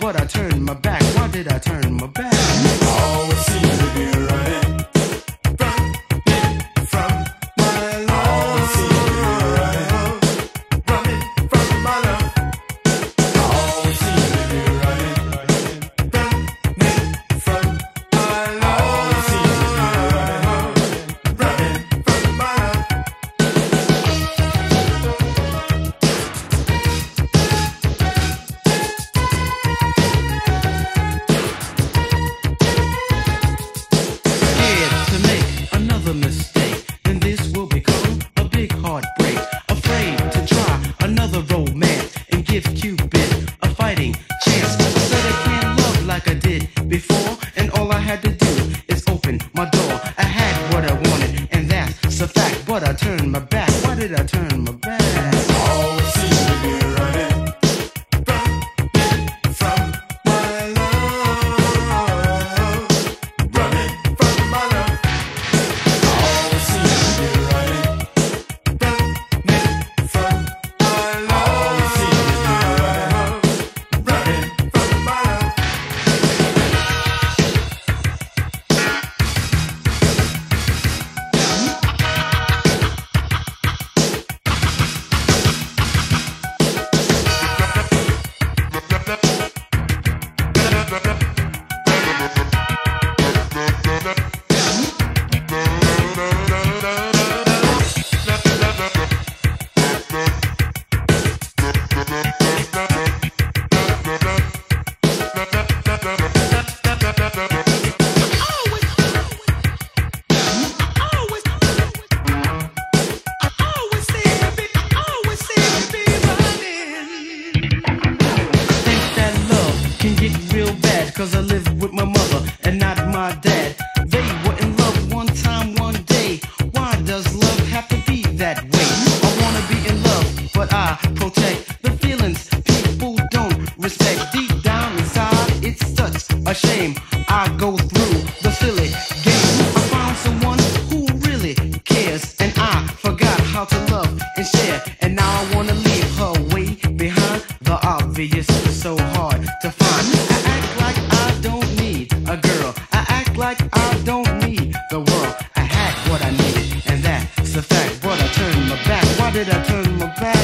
but I turned my back. Why did I turn my back? Always seem to be running from my love. Always seem to be running from my love. Always seem to be running from my love. Always seem to be running from my love. Scared to make another mistake, then this will become a big heartbreak. Afraid to try another romance and give Cupid a fighting chance. I said I can't love like I did before, and all I had to do is open my door. I had what I wanted, and that's a fact, but I turned my back. Why did I turn my back? Always seem to be running from my love. Running from my love. Always seem to be running from my love. Always seem to be running from my love. Think that love can get real bad, cause I live with my mother and not my dad. They were in love one time, one day. Why does love have to be that way? I wanna be in love, but I protect the feelings people don't respect. Deep down inside, it's such a shame. I go through the silly game. I found someone who really cares, and I forgot how to love and share. And now I wanna leave her way behind. The obvious is so hard to find. I act like I don't need a girl. I act like I don't need the world. I had what I needed, and that's a fact. But I turned my back. Why did I turn my back?